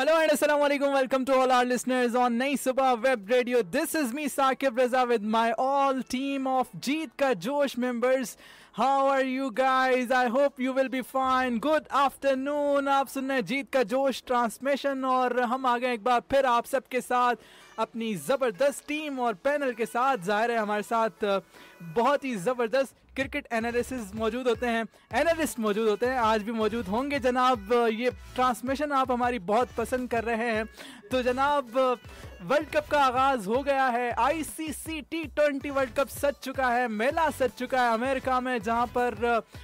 Hello and Assalamualaikum. Welcome to all our listeners on Nai Subah Web Radio. This is me Saqib Raza with my all team of Jeet Ka Josh members. How are you guys? I hope you will be fine. Good afternoon. आप सुन रहे हैं जीत का जोश transmission और हम आ गए एक बार फिर आप सबके साथ अपनी ज़बरदस्त टीम और पैनल के साथ। ज़ाहिर है हमारे साथ बहुत ही ज़बरदस्त क्रिकेट एनालिसिस मौजूद होते हैं, एनालिस्ट मौजूद होते हैं, आज भी मौजूद होंगे जनाब। ये ट्रांसमिशन आप हमारी बहुत पसंद कर रहे हैं। तो जनाब वर्ल्ड कप का आगाज़ हो गया है। ICC T20 वर्ल्ड कप सज चुका है, मेला सज चुका है अमेरिका में, जहां पर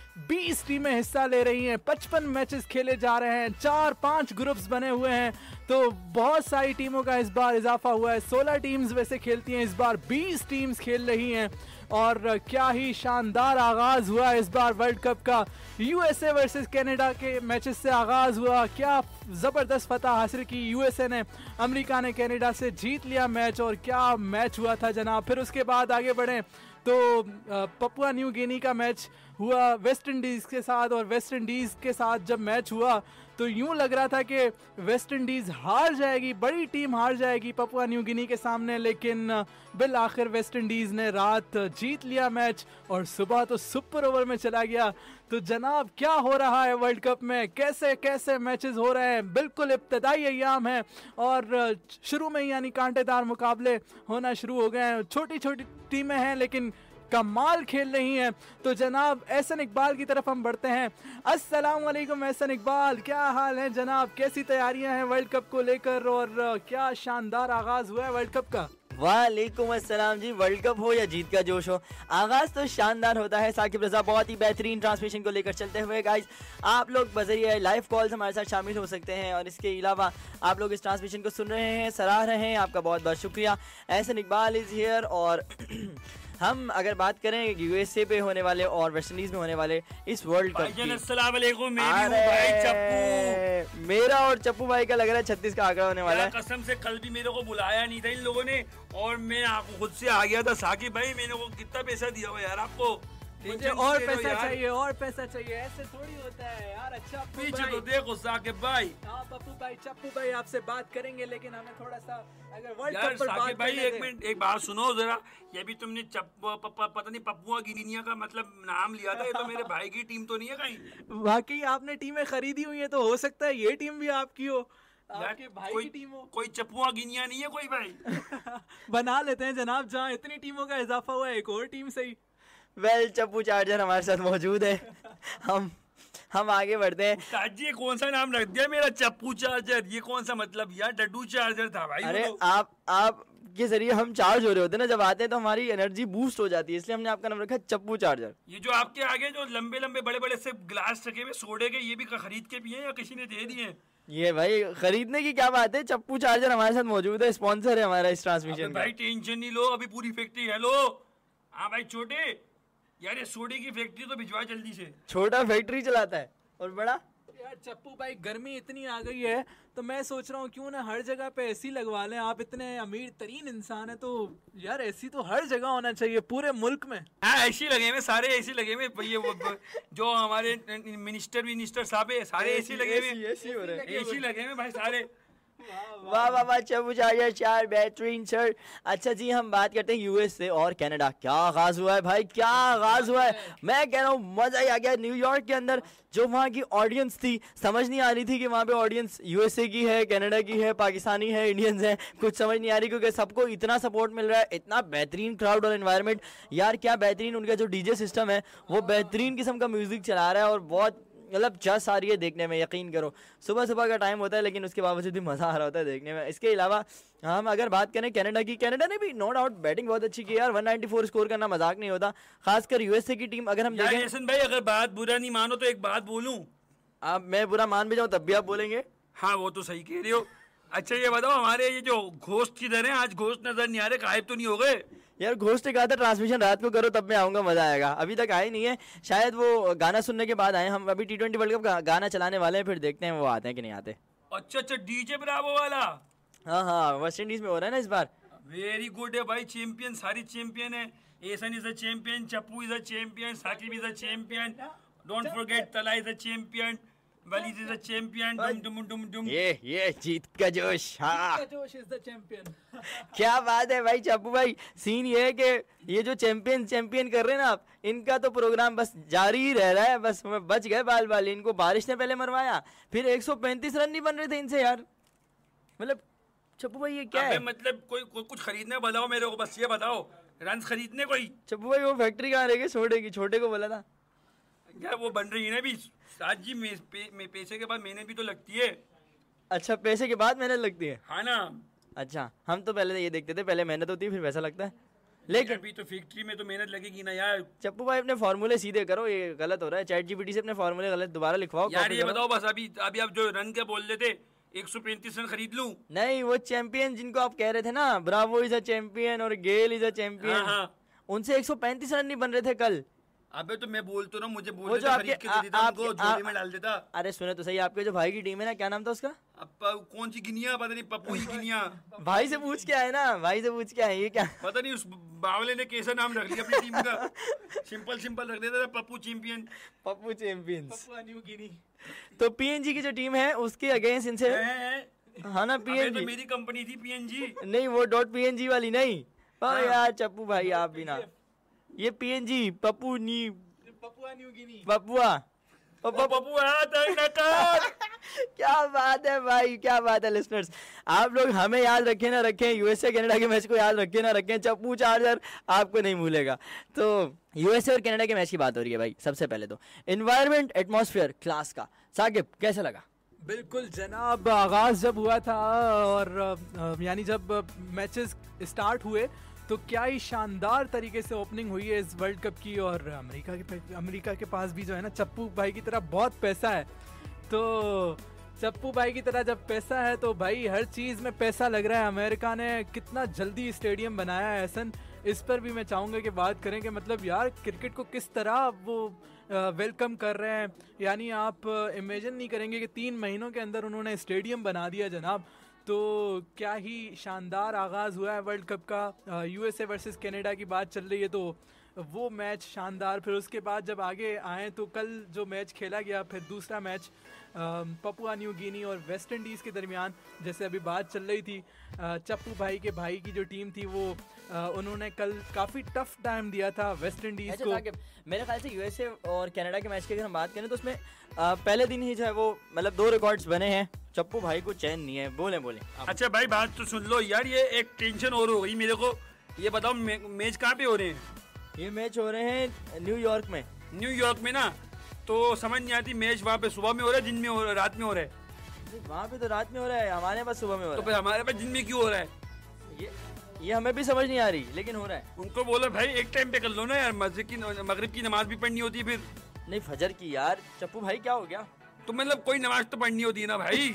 20 टीमें हिस्सा ले रही हैं। 55 मैचेस खेले जा रहे हैं, 4-5 ग्रुप्स बने हुए हैं। तो बहुत सारी टीमों का इस बार इजाफा हुआ है। 16 टीम्स वैसे खेलती हैं, इस बार 20 टीम्स खेल रही हैं और क्या ही शानदार आगाज़ हुआ इस बार वर्ल्ड कप का। USA वर्सेस कनाडा के मैचेस से आगाज़ हुआ। क्या ज़बरदस्त फतह हासिल की USA ने, अमेरिका ने कनाडा से जीत लिया मैच और क्या मैच हुआ था जनाब। फिर उसके बाद आगे बढ़ें तो पपुआ न्यू गिनी का मैच हुआ वेस्ट इंडीज़ के साथ, और वेस्ट इंडीज़ के साथ जब मैच हुआ तो यूं लग रहा था कि वेस्ट इंडीज़ हार जाएगी, बड़ी टीम हार जाएगी पपुआ न्यू गिनी के सामने, लेकिन बिल आखिर वेस्ट इंडीज़ ने रात जीत लिया मैच और सुबह तो सुपर ओवर में चला गया। तो जनाब क्या हो रहा है वर्ल्ड कप में, कैसे कैसे मैचेस हो रहे हैं। बिल्कुल इब्तदाई अय्याम है और शुरू में ही यानी कांटेदार मुकाबले होना शुरू हो गए हैं। छोटी छोटी टीमें हैं लेकिन कमाल खेल रही हैं। तो जनाब एहसन इकबाल की तरफ हम बढ़ते हैं। अस्सलाम वालेकुम एहसन इकबाल, क्या हाल है जनाब, कैसी तैयारियां हैं वर्ल्ड कप को लेकर और क्या शानदार आगाज़ हुआ है वर्ल्ड कप का। वालेकुम अस्सलाम जी। वर्ल्ड कप हो या जीत का जोश हो, आगाज़ तो शानदार होता है। साकिब रज़ा बहुत ही बेहतरीन ट्रांसमिशन को लेकर चलते हुए गाइस, आप लोग बज़रिए लाइव कॉल्स हमारे साथ शामिल हो सकते हैं और इसके अलावा आप लोग इस ट्रांसमिशन को सुन रहे हैं, सराह रहे हैं, आपका बहुत बहुत शुक्रिया। Ehsan Iqbal is here. और हम अगर बात करें USA पे होने वाले और वेस्ट इंडीज में होने वाले इस वर्ल्ड कप की, अस्सलाम वालेकुम, भाई चप्पू, मेरा और चप्पू भाई का लग रहा है 36 का आंकड़ा होने वाला है। कसम से कल भी मेरे को बुलाया नहीं था इन लोगों ने और मैं खुद से आ गया था। साकिब भाई मैंने को कितना पैसा दिया हुआ यार आपको, मुझे और पैसा चाहिए, और पैसा चाहिए, ऐसे थोड़ी होता है यार। अच्छा पीछे तो देखो साकिब भाई। हाँ पप्पू भाई, चप्पू भाई आपसे बात करेंगे लेकिन हमें थोड़ा सा अगर वर्ल्ड यार कप पर साकिब बात भाई करने एक मिनट, एक बात सुनो जरा। ये भी तुमने पता नहीं पप्पुआ गिनिया का मतलब नाम लिया था, ये तो मेरे भाई की टीम तो नहीं है कहीं। वाकई आपने टीमें खरीदी हुई है तो हो सकता है ये टीम भी आपकी हो, आपके भाई की टीम हो। कोई चप्पुआ गिनिया नहीं है कोई भाई। बना लेते हैं जनाब, जहाँ इतनी टीमों का इजाफा हुआ है एक और टीम सही। वेल चप्पू चार्जर हमारे साथ मौजूद है। हम आगे बढ़ते हैं। ताजी ये कौन सा नाम रख दिया मेरा, चप्पू चार्जर, ये कौन सा मतलब यार, डड्डू चार्जर था भाई। अरे आप के जरिए हम चार्ज हो रहे होते हैं ना, जब आते हैं तो हमारी एनर्जी बूस्ट हो जाती है, इसलिए हमने आपका नाम रखा है चप्पू चार्जर। ये जो आपके आगे जो लंबे लंबे बड़े बड़े से ग्लास रखे हुए सोडे के, ये भी खरीद के पिए या किसी ने दे दिए? ये भाई खरीदने की क्या बात है, चप्पू चार्जर हमारे साथ मौजूद है, स्पॉन्सर है हमारा इस ट्रांसमिशन का। भाई टेंशन नहीं लो, अभी पूरी फैक्ट्री है लो। हाँ भाई छोटे यार, ये सोडे की फैक्ट्री तो भिजवा जल्दी से। छोटा फैक्ट्री चलाता है और बड़ा यार चप्पू भाई गर्मी इतनी आ गई है तो मैं सोच रहा हूँ क्यों ना हर जगह पे एसी लगवा लें। आप इतने अमीर तरीन इंसान है तो यार एसी तो हर जगह होना चाहिए पूरे मुल्क में। हाँ एसी लगे हुए, सारे एसी लगे हुए। ये जो हमारे मिनिस्टर साहब है सारे एसी लगे हुए, एसी लगे हुए भाई सारे। वाह वाह वाह चप्पू चार्जर चार बेहतरीन सर। अच्छा जी हम बात करते हैं US से और कनाडा। क्या आगाज हुआ है भाई, क्या आगाज हुआ है। मैं कह रहा हूँ मजा ही आ गया। न्यूयॉर्क के अंदर जो वहाँ की ऑडियंस थी, समझ नहीं आ रही थी कि वहाँ पे ऑडियंस USA की है, कनाडा की है, पाकिस्तानी है, इंडियंस है, कुछ समझ नहीं आ रही क्योंकि सबको इतना सपोर्ट मिल रहा है, इतना बेहतरीन क्राउड और एनवायरनमेंट। यार क्या बेहतरीन उनका जो DJ सिस्टम है, वो बेहतरीन किस्म का म्यूजिक चला रहा है और बहुत मतलब जस आ रही है देखने में, यकीन करो। सुबह सुबह का टाइम होता है लेकिन उसके बावजूद भी मज़ा आ रहा होता है देखने में। इसके अलावा हम अगर बात करें कनाडा की, कनाडा ने भी नो डाउट बैटिंग बहुत अच्छी की यार। 194 स्कोर करना मजाक नहीं होता, खासकर USA की टीम अगर हम देखें। भाई अगर बात बुरा नहीं मानो तो एक बात बोलूं। आप मैं बुरा मान भी जाऊँ तब भी आप बोलेंगे? हाँ वो तो सही कह रहे हो। अच्छा ये बताओ हमारे ये जो घोस्ट किधर है, आज घोस्ट नजर नहीं आ रहे, गायब तो नहीं हो गए? यार घोस्ट कहा था ट्रांसमिशन रात को करो तब मैं आऊंगा, मजा आएगा। अभी तक आए नहीं है, शायद वो गाना सुनने के बाद आए। हम अभी T20 वर्ल्ड कप का गाना चलाने वाले हैं, फिर देखते हैं वो आते हैं कि नहीं आते। अच्छा DJ ब्रावो वाला। हाँ वेस्ट इंडीज में हो रहा है ना इस बार। वेरी गुड है भाई, चैंपियन सारी चैंपियन है। Ehsan is a champion, Chappu is a champion, Saqib is a champion, don't forget Tala is a champion, well he is a champion dum dum dum ये जीत का जोश, हाँ जोश इज द चैंपियन। क्या बात है भाई चप्पू भाई। सीन ये है कि ये जो चैंपियन कर रहे हैं ना आप, इनका तो प्रोग्राम बस जारी ही रह रहा है। बस बच गए बाल बाल, इनको बारिश ने पहले मरवाया, फिर 135 रन नहीं बन रहे थे इनसे यार। मतलब चप्पू भाई ये क्या है? मतलब कोई कुछ खरीदने बताओ मेरे को, बस ये बताओ रन खरीदने कोई। चप्पू भाई वो फैक्ट्री कहाँ रह गई छोटे की? छोटे को बोला था यार वो बन रही है ना भी साथ जी में पैसे के बाद मेहनत भी तो लगती है। अच्छा पैसे के बाद मेहनत लगती है? हाँ ना। अच्छा हम तो पहले ये देखते थे, पहले मेहनत होती है फिर पैसा लगता है। लेकिन अभी तो फैक्ट्री में तो मेहनत लगेगी ना यार। चप्पू भाई अपने फॉर्मूले सीधे करो, ये गलत हो रहा है। चैट जीपीटी से अपने फॉर्मूले गलत दोबारा लिखवाओ। यार ये बताओ बस, अभी आप जो रन के बोल रहे थे 135 रन खरीद लूं? नहीं, वो चैंपियन जिनको आप कह रहे थे ना, ब्रावो इज अ चैंपियन और गेल इज अ चैंपियन, हाँ। उनसे 135 रन नहीं बन रहे थे कल। अबे तो मैं बोल तो ना, मुझे वो बोल जो खरीद के दे देता, उनको झोले में डाल देता। अरे सुने तो सही, आपके जो भाई की टीम है ना, क्या नाम था उसका? कौन सी गिनिया पता नहीं, पप्पू ही गिनिया। भाई से पूछ के आए ना, भाई से पूछ के आए। ये क्या पता नहीं उस बावले ने कैसा नाम रख लिया अपनी टीम का। सिंपल रख देता था, Pappu champion. Pappu champions. Papua New Guinea. तो पीएनजी की जो टीम है उसके अगेंस्ट इनसे, हाँ ना पीएनजी। तो मेरी कंपनी थी पीएनजी। नहीं वो .png वाली नहीं। हाँ यार चप्पू भाई आप भी ना, ये पीएनजी पप्पू नी पपुआ न्यू गिनी। पपुआ क्या बात है भाई, क्या बात है। लिसनर्स आप लोग हमें याद रखें ना रखें, यूएसए कनाडा के मैच को याद रखें ना रखें, चप्पू चार्जर आपको नहीं भूलेगा। तो यूएसए और कनाडा के मैच की बात हो रही है भाई। सबसे पहले तो एनवायरनमेंट एटमॉस्फेयर क्लास का। साकिब कैसा लगा? बिल्कुल जनाब, आगाज जब हुआ था और यानी जब मैचेस स्टार्ट हुए तो क्या ही शानदार तरीके से ओपनिंग हुई है इस वर्ल्ड कप की। और अमेरिका के पास भी जो है ना, चप्पू भाई की तरह बहुत पैसा है। तो चप्पू भाई की तरह जब पैसा है तो भाई हर चीज़ में पैसा लग रहा है। अमेरिका ने कितना जल्दी स्टेडियम बनाया है एहसन, इस पर भी मैं चाहूँगा कि बात करें कि मतलब यार क्रिकेट को किस तरह वो वेलकम कर रहे हैं। यानी आप इमेजिन नहीं करेंगे कि 3 महीनों के अंदर उन्होंने स्टेडियम बना दिया जनाब। तो क्या ही शानदार आगाज़ हुआ है वर्ल्ड कप का। यूएसए वर्सेस कनाडा की बात चल रही है तो वो मैच शानदार। फिर उसके बाद जब आगे आए तो कल जो मैच खेला गया, फिर दूसरा मैच पपुआ न्यू गिनी और वेस्ट इंडीज़ के दरमियान, जैसे अभी बात चल रही थी, चप्पू भाई के भाई की जो टीम थी वो उन्होंने कल काफ़ी टफ टाइम दिया था वेस्ट इंडीज़ को। मेरे ख्याल से यूएसए और कनाडा के मैच की अगर हम बात करें तो उसमें पहले दिन ही जो है वो मतलब 2 रिकॉर्ड्स बने हैं। चप्पू भाई को चैन नहीं है। बोले अच्छा भाई बात तो सुन लो यार, ये एक टेंशन और हो गई मेरे को। ये बताओ मैच कहाँ पे हो रहे हैं? ये मैच हो रहे हैं न्यूयॉर्क में। न्यूयॉर्क में ना, तो समझ नहीं आती मैच वहाँ पे सुबह में हो रहा है, दिन में हो रहा है, रात में हो रहा है? वहाँ पे तो रात में हो रहा है, हमारे पास सुबह में हो रहा है। तो फिर हमारे पास दिन में क्यों हो रहा है? ये हमें भी समझ नहीं आ रही, लेकिन हो रहा है। उनको बोलो भाई एक टाइम पे कर लो ना यार, मगरिब की नमाज भी पढ़नी होती है फिर। नहीं फजर की यार। चप्पू भाई क्या हो गया? तो मतलब कोई नमाज तो पढ़नी होती है ना भाई।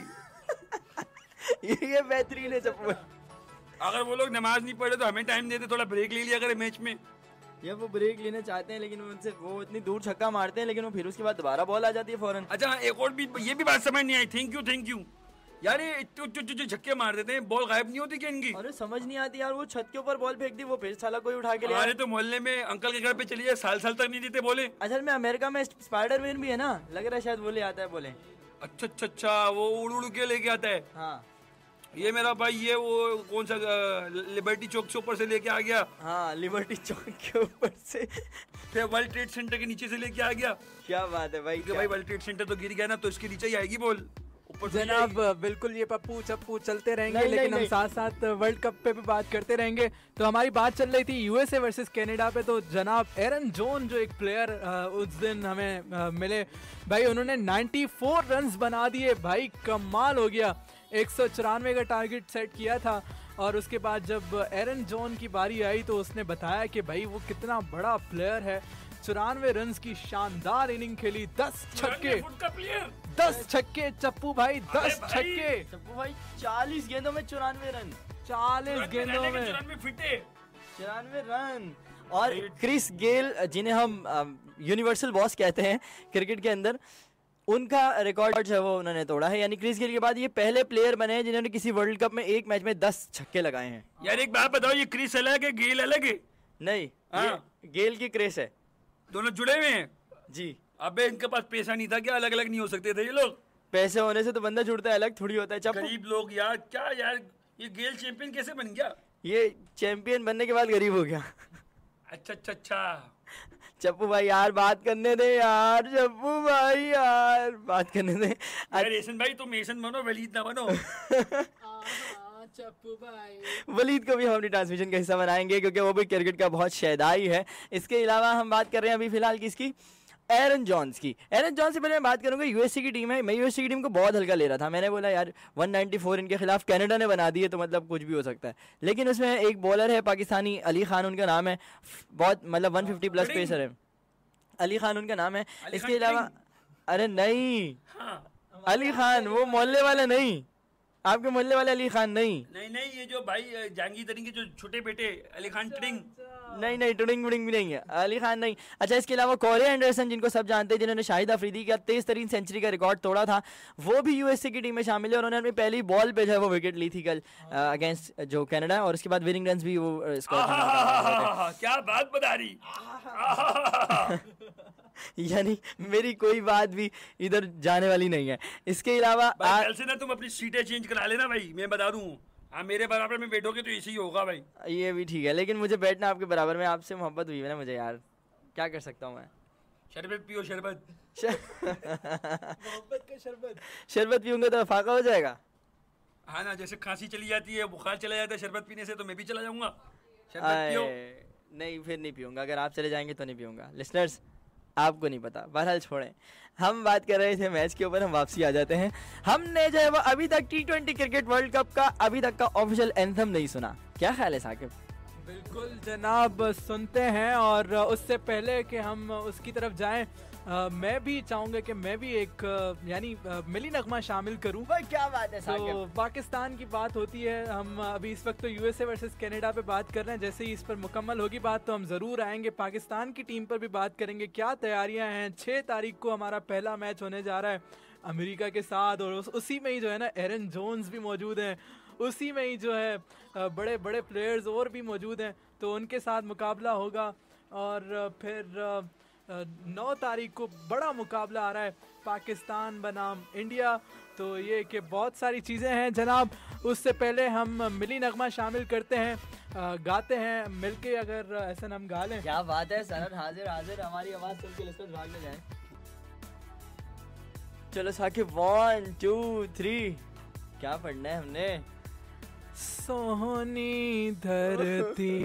ये बेहतरीन है चप्पू। अगर वो लोग नमाज नहीं पढ़े तो हमें टाइम देते, थोड़ा ब्रेक ले लिया करे मैच में। ये वो ब्रेक लेना चाहते हैं लेकिन उनसे वो इतनी दूर छक्का मारते हैं, लेकिन वो फिर उसके बाद दोबारा बॉल आ जाती है फौरन। अच्छा एक और भी, ये भी बात समझ नहीं आई। थैंक यू यार, ये इतने छक्के मार देते हैं, बॉल गायब नहीं होती क्या इनकी? अरे समझ नहीं आती यार, वो छत के ऊपर बॉल फेंक दी, वो फिर साला कोई उठा के ले। अरे तो मोहल्ले में अंकल के घर पे चली जाए, साल तक नहीं देते बोले। असल में अमेरिका में स्पाइडरमैन भी है ना, लग रहा है शायद वो ले आता है बोले। अच्छा वो उड़ के लेके आता है। हाँ ये मेरा भाई, ये वो कौन सा लिबर्टी चौक से ऊपर से लेके आ गया। हाँ लिबर्टी चौक के ऊपर से, फिर वर्ल्ड ट्रेड सेंटर के नीचे से लेके आ गया। क्या बात है भाई। भाई वर्ल्ड ट्रेड सेंटर तो गिर गया ना, तो इसके नीचे ही आएगी बॉल ऊपर जनाब। बिल्कुल ये पप्पू चप्पू चलते रहेंगे, लेकिन हम साथ साथ वर्ल्ड कप पे भी बात करते रहेंगे। तो हमारी बात चल रही थी यूएसए वर्सेस कनाडा पे। तो जनाब एरन जोन जो एक प्लेयर उस दिन हमें मिले भाई, उन्होंने 94 रन्स बना दिए भाई, कमाल हो गया। 194 का टारगेट सेट किया था और उसके बाद जब एरन जोन की बारी आई तो उसने बताया कि भाई वो कितना बड़ा प्लेयर है। 94 रन्स की शानदार इनिंग खेली, 10 छक्के 10 छक्के चप्पू भाई, 10 छक्के। चप्पू भाई 40 गेंदों में 94 रन। 40 गेंदों में 94 रन। और क्रिस गेल जिन्हें हम यूनिवर्सल बॉस कहते हैं क्रिकेट के अंदर, उनका रिकॉर्ड है वो उन्होंने तोड़ा है। यानी क्रिस गेल के बाद ये पहले प्लेयर बने हैं जिन्होंने किसी वर्ल्ड कप में एक मैच में 10 छक्के लगाए हैं। यार एक बात बताओ, ये क्रिस अलग है गेल अलग है? नहीं, गेल की क्रेस है, दोनों जुड़े हुए हैं जी। अबे इनके पास पैसा नहीं था क्या? अलग अलग नहीं हो सकते थे ये लोग? पैसे होने से तो बंदा जुड़ता है, अलग थोड़ी होता है। चप्पू गरीब लोग यार, क्या यार, ये गेल चैंपियन कैसे बन गया? ये चैंपियन बनने के बाद गरीब हो गया। अच्छा अच्छा अच्छा। चप्पू भाई यार बात करने दे यार, चप्पू भाई यार बात करने दे। यार एसन भाई तुम एसन बनो, वलीद ना बनो। चप्पू भाई, वलीद को भी हम अपनी ट्रांसमिशन का हिस्सा बनाएंगे क्योंकि वो भी क्रिकेट का बहुत शैदाई है। इसके अलावा हम बात कर रहे हैं अभी फिलहाल किसकी? एरन जॉन्स की। एरन जॉन्स से पहले मैं बात करूंगा, यूएसए की टीम है। मैं यूएसए की टीम को बहुत हल्का ले रहा था। मैंने बोला यार 194 इनके खिलाफ कनाडा ने बना दी है तो मतलब कुछ भी हो सकता है। लेकिन उसमें एक बॉलर है पाकिस्तानी, अली खान उनका नाम है, बहुत मतलब 150 प्लस पेसर है। अली खान उनका नाम है। इसके अलावा अरे नहीं, अली खान वो मोहल्ले वाले नहीं, आपके मोहल्ले वाले अली खान नहीं। नहीं ये जो भाई जहांगीर तरीन के जो छोटे बेटे अली खान ट्रिंग। नहीं टुडिंग वुडिंग भी नहीं है, अली खान नहीं। अच्छा इसके अलावा कोरे एंडरसन जिनको सब जानते हैं, जिन्होंने शाहिद अफरीदी का 23 सेंचुरी का रिकॉर्ड तोड़ा था, वो भी यूएसए की टीम में शामिल है और उन्होंने अपनी पहली बॉल पे जो है वो विकेट ली थी कल अगेंस्ट जो कनाडा, और उसके बाद विनिंग रन्स भी वो स्कोर क्या बात बता रही। यानी मेरी कोई बात भी इधर जाने वाली नहीं है। इसके अलावा कल से ना तुम अपनी सीटें चेंज करा लेना भाई, मैं बता दूं। हाँ मेरे बराबर में बैठोगे तो ऐसे ही होगा भाई। ये भी ठीक है, लेकिन मुझे बैठना आपके बराबर में, आपसे मोहब्बत हुई है ना मुझे यार, क्या कर सकता हूँ मैं। शरबत पियो शरबत। मोहब्बत का शरबत। शरबत पीऊंगा तो फाका हो जाएगा। हाँ ना, जैसे खांसी चली जाती है, बुखार चला जाता है शरबत पीने से, तो मैं भी चला जाऊंगा। शरबत पियो। नहीं फिर नहीं पीऊंगा, अगर आप चले जाएंगे तो नहीं पीऊंगा। लिसनर्स आपको नहीं पता, बहरहाल छोड़ें। हम बात कर रहे थे मैच के ऊपर, हम वापसी आ जाते हैं। हमने जो है वो अभी तक T20 क्रिकेट वर्ल्ड कप का अभी तक का ऑफिशियल एंथम नहीं सुना, क्या ख्याल है साकिब? बिल्कुल जनाब, सुनते हैं। और उससे पहले कि हम उसकी तरफ जाएं, मैं भी चाहूँगा कि मैं भी एक यानी मिली नगमा शामिल करूँ। क्या बात है तो पाकिस्तान की बात होती है, हम अभी इस वक्त तो यूएसए वर्सेस कनाडा पे बात कर रहे हैं। जैसे ही इस पर मुकम्मल होगी बात तो हम ज़रूर आएंगे, पाकिस्तान की टीम पर भी बात करेंगे। क्या तैयारियां हैं, 6 तारीख को हमारा पहला मैच होने जा रहा है अमेरिका के साथ, और उसी में ही जो है ना एरन जोन्स भी मौजूद हैं, उसी में ही जो है बड़े बड़े प्लेयर्स और भी मौजूद हैं, तो उनके साथ मुकाबला होगा। और फिर 9 तारीख को बड़ा मुकाबला आ रहा है पाकिस्तान बनाम इंडिया। तो ये कि बहुत सारी चीज़ें हैं जनाब। उससे पहले हम मिली नगमा शामिल करते हैं, गाते हैं मिलके, अगर ऐसा हम गा लें। क्या बात है सनत, हाजिर हाजिर, हमारी आवाज़ सुन के लिस्टर भागने जाए। चलो साकिब 1 2 3 क्या पढ़ना है हमने? सोहनी धरती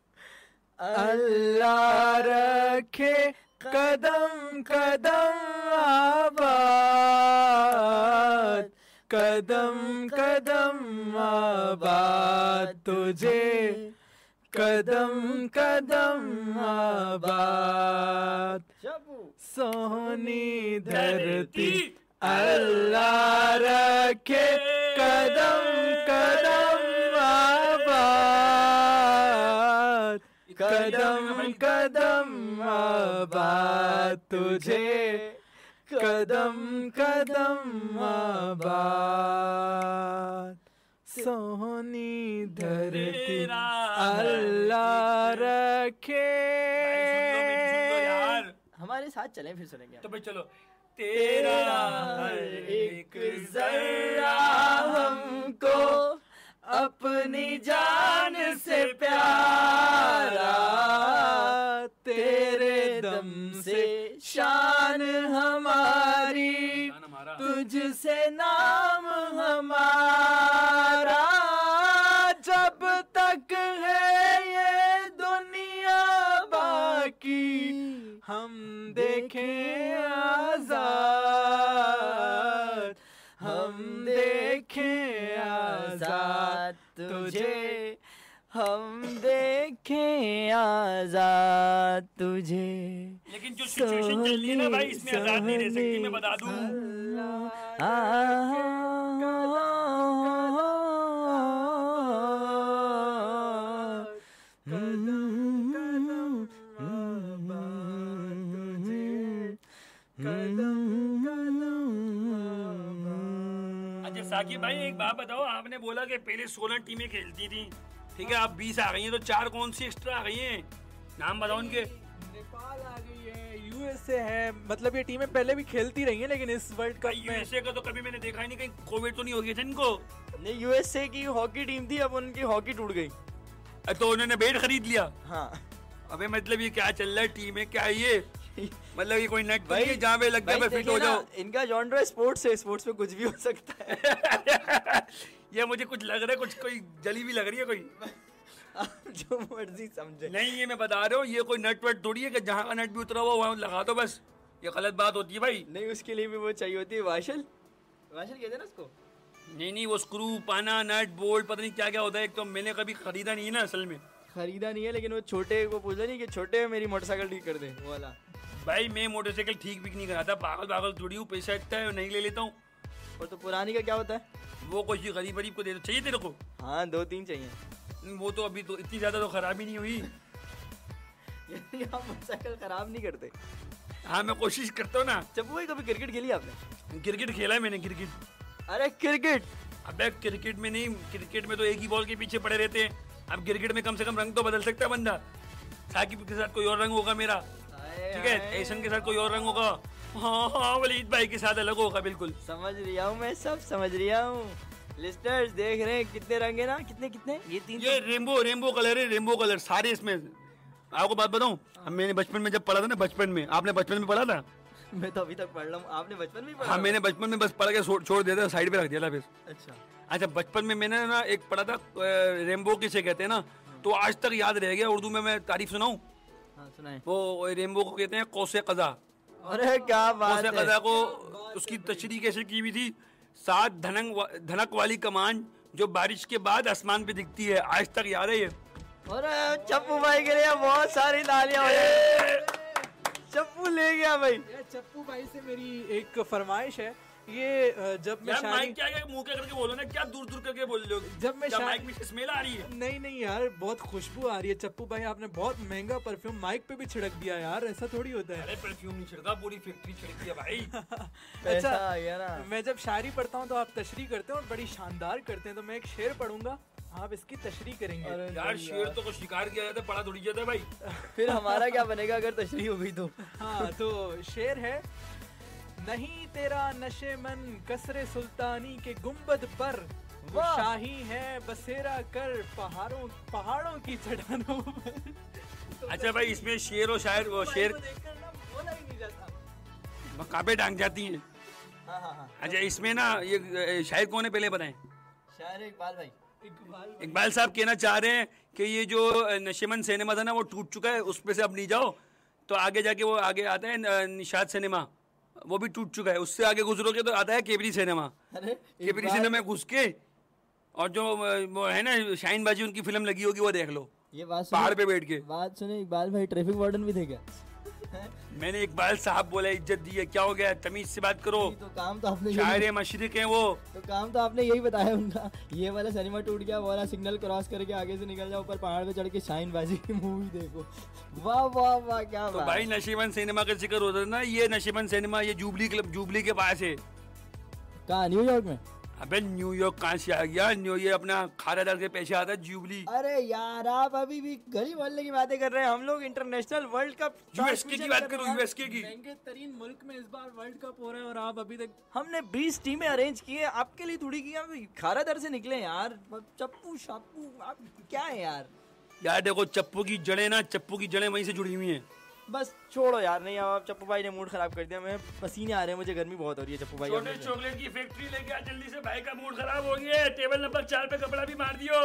अल्लाह रखे कदम कदम आबाद, कदम कदम आबाद तुझे, कदम कदम आबाद। सोहनी धरती अल्लाह रखे कदम कदम आबाद, कदम कदम आबाद तुझे, कदम कदम आबाद। सोहनी धरती अल्लाह रखे। हमारे साथ चलें फिर सुनेंगे तो भाई चलो। तेरा हर एक जर्रा हमको अपनी जान से प्यारा, तेरे दम से शान हमारी, तुझसे नाम हमारा, जब तक है ये दुनिया बाकी हम देखें आजाद, हम देखें आजाद तुझे, हम देखें आजाद तुझे। लेकिन जो सिचुएशन चल रही है ना भाई, इसमें आजाद नहीं रह सकती, मैं बता दूं। साकिब भाई एक बात बताओ, आपने बोला कि पहले 16 टीमें खेलती थी, ठीक है, अब 20 आ गई हैं, तो 4 कौन सी एक्स्ट्रा आ गई हैं? नाम बताओ उनके। नेपाल आ गई है, यूएसए है, मतलब ये टीमें पहले भी खेलती रही हैं, लेकिन इस वर्ल्ड कप में यूएसए का तो कभी मैंने देखा ही नहीं, कहीं कोविड तो नहीं हो गया था इनको? नहीं, यूएसए की हॉकी टीम थी, अब उनकी हॉकी टूट गई। तो उन्होंने बैट खरीद लिया। हाँ। अबे मतलब ये क्या चल रहा है टीम में, क्या है ये? मतलब ये कोई नेट भाई, नहीं है जहाँ पे लग गया फिट हो जाओ। इनका जॉनर स्पोर्ट्स है, स्पोर्ट्स में कुछ भी हो सकता है। ये मुझे कुछ लग रहा है, कुछ कोई जली भी लग रही है कोई। आप जो मर्जी समझे। नहीं, ये मैं बता रहा हूँ, ये कोई नट वट थोड़ी है कि जहाँ का नट भी उतरा हुआ वहाँ लगा दो बस। ये गलत बात होती है भाई। नहीं, उसके लिए भी वो चाहिए होती है वाशल कहते हैं ना उसको। नहीं, वो स्क्रू पाना, नट बोल्ट, पता नहीं क्या क्या होता है। एक तो मैंने कभी खरीदा नहीं है ना असल में। खरीदा नहीं है, लेकिन वो छोटे को पूछ नहीं कि छोटे मेरी मोटरसाइकिल ठीक कर दे वो वाला। भाई मैं मोटरसाइकिल ठीक भी नहीं कराता, पागल थोड़ी हूँ, पैसा इतना है नहीं ले लेता हूँ। और तो पुरानी का क्या होता है? वो कोई गरीब गरीब को दे दो। चाहिए तेरे को? हाँ, 2-3 चाहिए। वो तो अभी तो इतनी ज्यादा तो खराब ही नहीं हुई। आप मोटरसाइकिल खराब नहीं करते? हाँ, मैं कोशिश करता हूँ ना। चप्पू भाई, कभी क्रिकेट खेली आपने? क्रिकेट खेला है मैंने, क्रिकेट। अरे क्रिकेट! अबे क्रिकेट में नहीं, क्रिकेट में तो एक ही बॉल के पीछे पड़े रहते हैं। अब क्रिकेट में कम से कम रंग तो बदल सकता है बंदा। साकिब के साथ कोई और रंग होगा मेरा, ठीक है? ऐसन के साथ कोई और रंग होगा। हाँ, वलीद भाई के साथ अलग होगा बिल्कुल। समझ रहा हूँ, मैं सब समझ रहा हूँ। लिस्टर्स देख रहे हैं कितने रंग है ना, कितने ये 3। ये रेनबो कलर है, रेनबो कलर सारे इसमें। आपको बात बताऊं, अब मैंने बचपन में जब पढ़ा था ना, बचपन में, आपने बचपन में पढ़ा था? मैं तो अभी तक पढ़ रहा हूँ। आपने बचपन में पढ़ा? हाँ, मैंने बचपन में बस पढ़ के छोड़ दिया था, साइड पे रख दिया था फिर। अच्छा, बचपन में मैंने ना एक पढ़ा था, रेनबो किसे कहते हैं ना, तो आज तक याद रह गया। उर्दू में मैं तारीफ सुनाऊं? हाँ, सुनाए। वो रेनबो को कहते हैं कौसे कज़ा। अरे क्या बात है! कौसे कज़ा को उसकी तशरीह कैसे की हुई थी? 7 धनक वाली कमान जो बारिश के बाद आसमान पे दिखती है, आज तक याद है ये। अरे चप्पू भाई के लिए बहुत सारी तालियां हो जाए। चप्पू ले गया भाई। चप्पू भाई से मेरी एक फरमाइश है, ये जब मैं यार शादी, माइक क्या मुंह के करके बोलो ना, क्या दूर दूर करके बोल रहे हो? जब मैं क्या शादी, माइक में स्मेल आ रही है? नहीं यार, बहुत खुशबू आ रही है। चप्पू भाई, आपने बहुत महंगा परफ्यूम माइक पे भी छिड़क दिया यार, ऐसा थोड़ी होता है। अरे परफ्यूम नहीं छिड़का, पूरी फैक्ट्री छिड़की है भाई। पैसा आ गया ना। मैं जब शायरी पढ़ता हूँ तो आप तशरीह करते हैं और बड़ी शानदार करते हैं, तो मैं एक शेर पढ़ूंगा, आप इसकी तशरीह करेंगे। यार शेर तो को शिकार किया जाता है, पड़ा थोड़ी जाता है भाई। फिर हमारा क्या बनेगा अगर तशरीह हो गई तो? हाँ, तो शेर है, नहीं तेरा नशे मन कसरे सुल्तानी के गुंबद पर, वो शाही है बसेरा कर पहाड़ों की चट्टानों पर। अच्छा भाई, इसमें शेर और शायर, वो शेर बोला ही नहीं जाता, काबे टांग जाती हैं। हाँ। अच्छा, इसमें ना ये शायर कौन है पहले बताएं? शायर इकबाल भाई। इकबाल साहब कहना चाह रहे हैं कि ये जो नशेमन सिनेमा था ना, वो टूट चुका है, उस पे से अब नहीं जाओ तो आगे जाके वो आगे आता है निशाद सिनेमा, वो भी टूट चुका है। उससे आगे गुजरोगे तो आता है केबरी सिनेमा। अरे केबरी सिनेमा में घुस के और जो वो है ना शाहीन बाजी, उनकी फिल्म लगी होगी, वो देख लो ये बात पहाड़ पे बैठ के। बात सुने, इकबाल भाई ट्रैफिक वार्डन भी थे क्या? मैंने इकबाल साहब बोला, इज्जत दी है, क्या हो गया? तमीज से बात करो। तो काम तो आपने शायर मशरिक हैं वो। तो काम तो आपने यही बताया उनका, ये वाला सिनेमा टूट गया, वो वाला सिग्नल क्रॉस करके आगे से निकल जाओ, ऊपर पहाड़ पे चढ़ के शाहीन बाजी की मूवी देखो। वाह वाह वाह, क्या तो बात। भाई नशीबन सिनेमा का जिक्र होता है ना, ये नशीबन सिनेमा ये जुबली के पास है। कहाँ, न्यूयॉर्क में? अबे न्यूयॉर्क कहाँ से आ गया? ये अपना खारादार के पैसे आता है जुबली। अरे यार, आप अभी भी गली मोहल्ले की बातें कर रहे हैं, हम लोग इंटरनेशनल वर्ल्ड कप यूएसके की बात करो, यूएसके की। महंगे तरीन मुल्क में इस बार वर्ल्ड कप हो रहा है और आप अभी तक। हमने 20 टीमें अरेंज की है, आपके लिए थोड़ी की, हम खारादर से निकले यार। चप्पू शाप्पू आप क्या है यार? यार देखो, चप्पू की जड़ें वहीं से जुड़ी हुई हैं। बस छोड़ो यार, नहीं अब चप्पू भाई ने मूड खराब कर दिया, मैं पसीने आ रहे हैं, मुझे गर्मी बहुत हो रही है। चप्पू भाई, छोटे चॉकलेट की फैक्ट्री लेके आ जल्दी से, भाई का मूड खराब हो गया है। टेबल नंबर 4 पे कपड़ा भी मार दियो।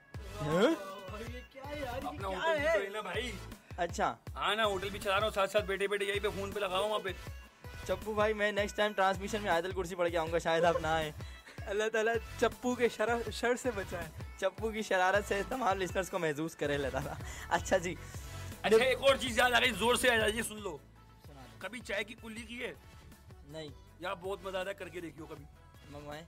ये क्या है यार, अपना ये क्या होटल भी है? तो है ना भाई। अच्छा, हाँ ना, होटल भी चला रहा हूँ, साथ साथ बैठे बैठे यहीं पे फोन पे लगाऊं वहाँ पे। चप्पू भाई मैं नेक्स्ट टाइम ट्रांसमिशन में आयतल कुर्सी पढ़ के आऊँगा, शायद आप ना आए। अल्लाह ताला चप्पू के शर से बचाए, चप्पू की शरारत से तमाम लिसनर्स को महसूस करे लेता था। अच्छा जी, अच्छा एक और चीज याद आ गई, जोर से आ जाइए, सुन लो। कभी चाय की कुल्ली की है? नहीं यार बहुत मजा आता है, करके देखियो कभी। मंगवाए।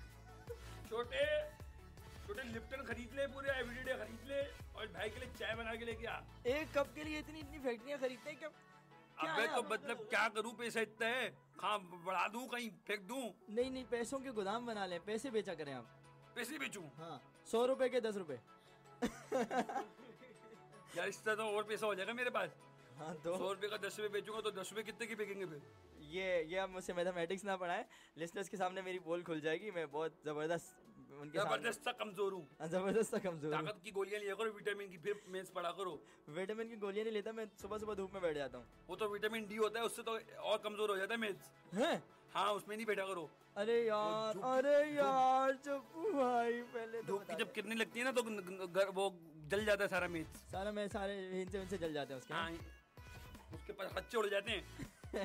छोटे लिप्टन खरीद ले, पूरे एवरीडे खरीद ले, और भाई के लिए चाय बना के लेके आ। एक कप के लिए इतनी फैक्ट्रियाँ खरीदते हैं क्या? अबे तो मतलब क्या करूं, पैसा इतना है, कहाँ बढ़ा दूं, कहीं फेंक दूं? नहीं, पैसों के गोदाम बना लें, पैसे बेचा करें आप। पैसे बेचूं? हाँ, 100 रुपए के 10 रुपए। यार इस तरह तो और पैसा हो जाएगा मेरे पास। हाँ तो 100 रुपए का 10 रुपए बेचूंगा तो 10 रुपए कितने की बिकेंगे फिर? ये आप मुझसे मैथमेटिक्स ना पढ़ाएं, लिस्टर्स के सामने मेरी पोल खुल जाएगी, मैं बहुत जबरदस्त उनके सामने जबरदस्त सा कमजोर हूँ। जबरदस्त सा कमजोर हूँ। ताकत की गोलियां लिया करो, विटामिन की, फिर मेंस पढ़ा करो। विटामिन की गोलियां नहीं लेता मैं, सुबह सुबह धूप में बैठ जाता हूँ। वो तो विटामिन डी होता है, उससे तो और कमजोर हो जाता है मेंस। हैं? हाँ, उसमें नहीं बैठा करो। अरे यार चप्पू भाई पहले तो धूप की जब किरणें लगती है ना तो वो जल जाता है सारा मेंस। सारे इनसे जल जाते हैं उसके। हाँ, उसके पास बच्चे उड़ जाते हैं।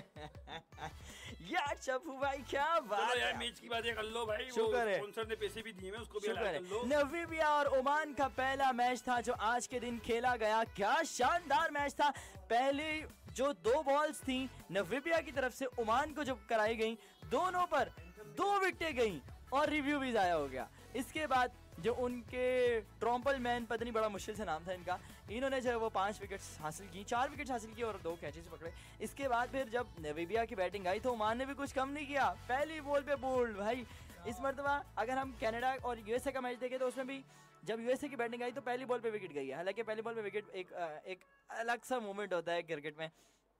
यार चप्पू भाई क्या बात चलो यार, है। मैच की बातें कर लो भाई। शुक्र है, स्पॉन्सर ने पैसे भी दिए हैं, उसको भी शुक्र हला है। कर लो। नामीबिया और ओमान का पहला मैच था जो आज के दिन खेला गया। क्या शानदार मैच था। पहली जो 2 बॉल्स थी नामीबिया की तरफ से ओमान को जब कराई गई, दोनों पर 2 विकेटें गई और रिव्यू भी जाया हो गया। इसके बाद जो उनके ट्रम्पल मैन, पता नहीं बड़ा मुश्किल से नाम था इनका, इन्होंने जो है वो 5 विकेट्स हासिल की, 4 विकेट्स हासिल की और 2 कैचेस पकड़े। इसके बाद फिर जब नामीबिया की बैटिंग आई तो ओमान ने भी कुछ कम नहीं किया, पहली बॉल पे बोल्ड भाई। इस मरतबा अगर हम कनाडा और यूएसए का मैच देखें तो उसमें भी जब यूएसए की बैटिंग आई तो पहली बॉल पे विकेट गई है। हालांकि पहली बॉल पे विकेट एक अलग सा मोमेंट होता है क्रिकेट में।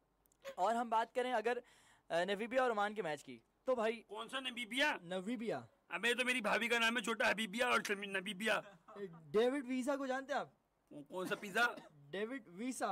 और हम बात करें अगर नामीबिया और ओमान के मैच की तो भाई, कौन सा नामीबिया? नामीबिया, अबे तो मेरी भाभी का नाम है छोटा हबीबिया और नामीबिया। डेविड वीसा को जानते हैं आप? कौन सा पिज्जा? डेविड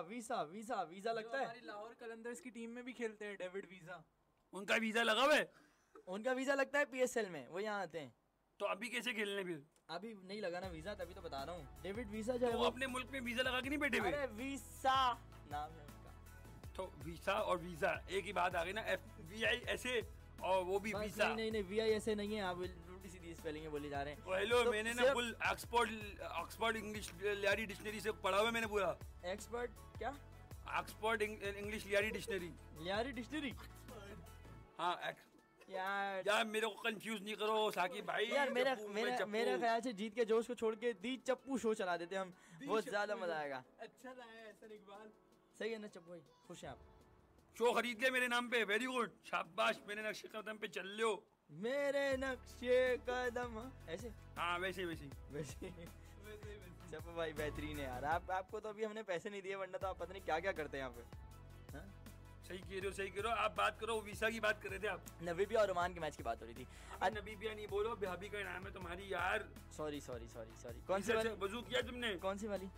वीसा लगता है। हमारी लाहौर कलंदर्स की टीम में भी खेलते हैं डेविड वीजा। उनका वीजा लगा हुआ है? उनका वीजा लगता है पीएसएल में, वो यहाँ आते हैं। तो अभी कैसे खेलने फिर? अभी नहीं लगा ना वीजा, तभी तो बता रहा हूँ। डेविड वीसा जो है तो वो अपने मुल्क में वीजा लगा के नहीं बैठे हुए? अरे वीसा नाम है उनका। तो वीसा और वीजा एक ही बात आ गई ना, FVI ऐसे और वो भी बस वीसा। नहीं वीआई ऐसे नहीं है, आप उल्टी सीधी स्पेलिंग बोली जा रहे हैं। हेलो, तो मैंने ना सिर्फ- full Oxford English Lyari dictionary से पढ़ा हुआ है मैंने पूरा। एक्सपर्ट क्या? Oxford English Lyari dictionary. Lyari dictionary. हाँ यार मेरे को कंफ्यूज नहीं करो साकिब भाई। यार मेरा चप्पू, मेरा चप्पू। मेरा ख्याल से जीत के जोश को छोड़ के दी चप्पू शो चला देते हम, बहुत ज्यादा मजा आएगा। अच्छा लाया ऐसा इकबाल। सही है ना चप्पू भाई, खुश हैं आप? शो खरीद लिया मेरे नाम पे, वेरी गुड, शाबाश, मेरे नक्शे कदम पे चल लो। मेरे नक्शे कदम ऐसे। हाँ वैसे वैसे वैसे चप्पू भाई बेहतरीन है यार। आपको तो अभी हमने पैसे नहीं दिए, वरना तो आप पता नहीं क्या क्या करते हैं यहाँ पे। हाँ? सही कह रहे हो। आप बात करो, वीसा की बात कर रहे थे आप। नामीबिया और ओमान के मैच की बात हो रही थी। नबीबिया नहीं बोलो, भाभी का नाम है तुम्हारी यार। सॉरी कौन सी वाली? वजू किया तुमने? कौन सी वाली?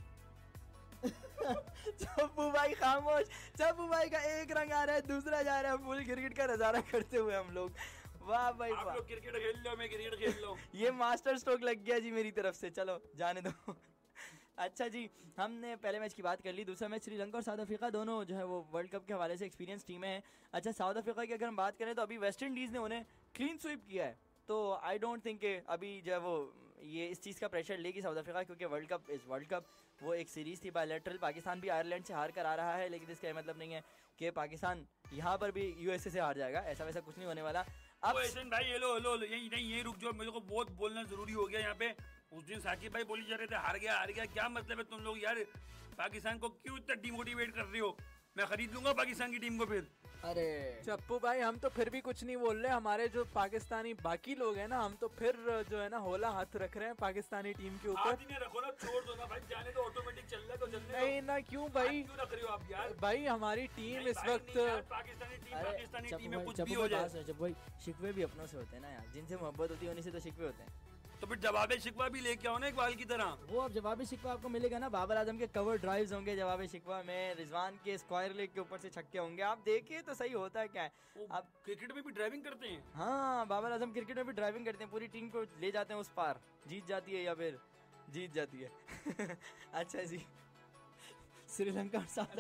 चप्पू भाई खामोश। चप्पू भाई का एक रंग आ रहा है, दूसरा जा रहा है फुल क्रिकेट का नजारा करते हुए हम लोग। वाह भाई आप वाह, लोग क्रिकेट खेल लो, मैं क्रिकेट खेल लो। ये मास्टर स्ट्रोक लग गया जी मेरी तरफ से, चलो जाने दो। अच्छा जी, हमने पहले मैच की बात कर ली। दूसरा मैच श्रीलंका और साउथ अफ्रीका, दोनों जो है वो वर्ल्ड कप के हवाले से एक्सपीरियंस टीमें हैं। अच्छा, साउथ अफ्रीका की अगर हम बात करें तो अभी वेस्ट इंडीज़ ने उन्हें क्लीन स्वीप किया है, तो आई डोंट थिंक अभी जो है वो ये इस चीज़ का प्रेशर लेगी साउथ अफ्रीका, क्योंकि world cup is world cup. वो एक सीरीज़ थी बायलैटरल, पाकिस्तान भी आयरलैंड से हार कर आ रहा है, लेकिन इसका मतलब नहीं है कि पाकिस्तान यहाँ पर भी यूएसए से हार जाएगा, ऐसा वैसा कुछ नहीं होने वाला। अब भाई हेलो यही नहीं, यही रुक जाओ, मेरे को बहुत बोलना जरूरी हो गया यहाँ पे। उस दिन साकिब भाई बोली जा रहे थे हार गया, क्या मतलब है तुम लोग यार पाकिस्तान को क्यों इतना डिमोटिवेट कर रहे हो? मैं खरीद लूंगा पाकिस्तान की टीम को फिर। अरे चप्पू भाई, हम तो फिर भी कुछ नहीं बोल रहे। हमारे जो पाकिस्तानी बाकी लोग हैं ना, हम तो फिर जो है ना होला हाथ रख रहे हैं पाकिस्तानी टीम के ऊपर। नहीं रखो ना, छोड़ दो ना भाई, जाने तो ऑटोमेटिक चल रहा है तो चलने दो। नहीं ना, क्यों भाई? क्यों रख रहे हो आप यार? भाई हमारी टीम इस वक्त पाकिस्तानी टीम में कुछ भी हो जाए। जब भाई शिकवे भी अपनों से होते हैं ना यार, जिनसे मोहब्बत होती है उन्हीं से तो शिकवे होते हैं। तो फिर जवाबे शिकवा भी लेके आओ ना इकबाल की तरह। वो अब जवाबी शिकवा आपको मिलेगा ना, बाबर आजम के कवर ड्राइव्स होंगे जवाबी शिकवा में, रिजवान के स्क्वायर लेग के ऊपर से छक्के होंगे, आप देखिए तो सही होता है क्या है। आप क्रिकेट में भी ड्राइविंग करते हैं? हाँ, बाबर आजम क्रिकेट में भी ड्राइविंग करते हैं, पूरी टीम को ले जाते हैं उस पार, जीत जाती है या फिर जीत जाती है। अच्छा जी, श्रीलंका और साउथ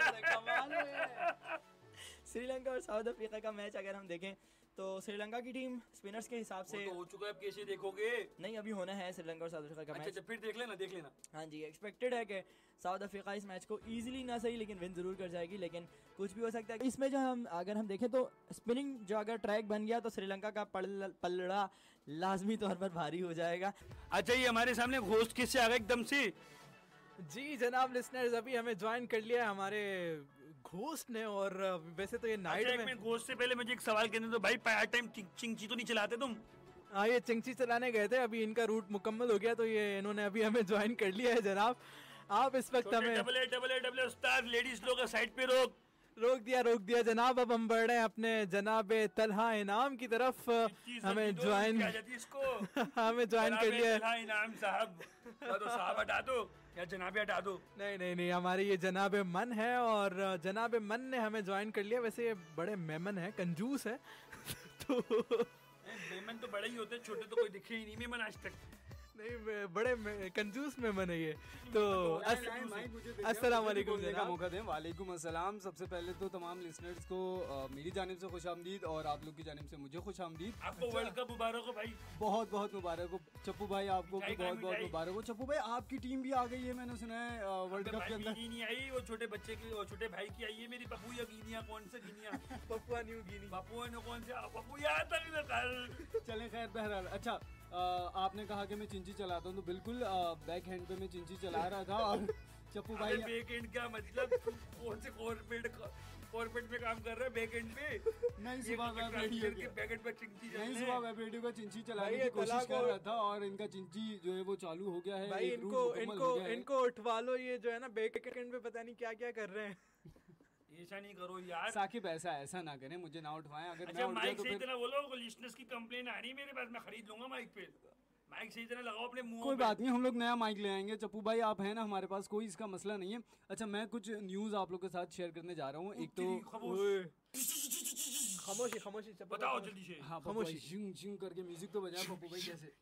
श्रीलंका और साउथ अफ्रीका का मैच अगर हम देखें तो श्रीलंका की टीम स्पिनर्स के हिसाब से तो हो चुका है, अब कैसे देखोगे? नहीं, अभी होना है श्रीलंका और साउथ अफ्रीका का मैच। अच्छा फिर देख लेना। हाँ जी, एक्सपेक्टेड है कि साउथ अफ्रीका इस मैच को इजीली ना सही लेकिन विन जरूर कर जाएगी, लेकिन कुछ भी हो सकता है इसमें। जो हम अगर हम देखें तो स्पिनिंग जो अगर ट्रैक बन गया तो श्रीलंका का पलड़ा लाजमी तौर पर भारी हो जाएगा। अच्छा, ये हमारे सामने घोस्ट किससे आ गया एकदम से? जी जनाब लिसनर्स, अभी हमें ज्वाइन कर लिया है हमारे घोस्ट ने, और वैसे तो ये नाइट में घोस्ट से पहले मुझे एक सवाल कहने दो भाई, पार्ट टाइम चिंची तो नहीं चलाते तुम? हाँ, ये चिंची चलाने गए थे, अभी इनका रूट मुकम्मल हो गया तो ये इन्होंने अभी हमें ज्वाइन कर लिया है जनाब। आप इस वक्त हमें डबल ए उस्ताद लेडीज लोग साइड पे रोक दिया जनाब। अब हम बढ़ रहे हैं अपने जनाब तलहा इनाम की तरफ। हमें ज्वाइन हमें ज्वाइन कर लिया। इनाम साहब तो साहब हटा दो या जनाबे हटा दो। नहीं, हमारी ये जनाब मन है और जनाब मन ने हमें ज्वाइन कर लिया। वैसे ये बड़े मेमन है, कंजूस है। तो मेमन तो बड़े ही होते हैं, छोटे तो कोई दिखे ही नहीं मेमन आज तक। नहीं, बड़े कंजूस मेमन है ये। तो अस्सलाम वालेकुम का मौका दें। वालेकुम अस्सलाम। सबसे पहले तो तमाम लिसनर्स को मेरी जानिब से खुशामदीद और आप लोग की जानिब से मुझे खुशामदीद। आपको वर्ल्ड कप मुबारक हो भाई। बहुत बहुत मुबारक हो चप्पू भाई, आपको भी बहुत बहुत मुबारक हो। चप्पू भाई आपकी टीम भी आ गई है, मैंने सुना है वर्ल्ड कप के अंदर। नहीं आई, वो छोटे बच्चे की, वो छोटे भाई की आई है मेरी पप्पू या गिनिया। कौन से Guinea? Papua New Guinea. Pappu ने कौन से पप्पू याद तक न कर। चले खैर, बहरहाल अच्छा आपने कहा कि मैं चिंची चलाता हूँ, तो बिल्कुल बैक हैंड पे मैं चिंची चला रहा था। और चप्पू भाई बैक एंड क्या मतलब? कौन से कॉर्पोरेट में काम कर रहे हैं बैक एंड पे? नहीं, सुबह वेब रेडियो के बैक एंड पे चिंची नहीं, सुबह वेब रेडियो का चिंची चलाने की कोशिश कर रहा था और इनका चिंची जो है वो चालू हो गया है। भाई इनको उठवा लो। ये जो है ना बैक एंड पे पता नहीं क्या क्या कर रहे हैं। ऐसा नहीं करो यार साकिब, ऐसा ना करें, मुझे ना उठवाएं। अगर अच्छा, मैं उठ माइक गया तो सही फिर तरह बोलो। लिसनर्स की कंप्लेन आ रही है मेरे पास, मैं खरीद लूंगा माइक पे। माइक सही तरह लगाओ अपने मुंह। कोई बात नहीं, हम लोग नया माइक ले आएंगे। चप्पू भाई आप हैं ना हमारे पास, कोई इसका मसला नहीं है। अच्छा, मैं कुछ न्यूज आप लोग के साथ शेयर करने जा रहा हूँ। एक तो खामोशी बताओ जल्दी से। हाँ, खामोशी झिंग करके म्यूजिक तो बजाए पप्पू भाई। कैसे?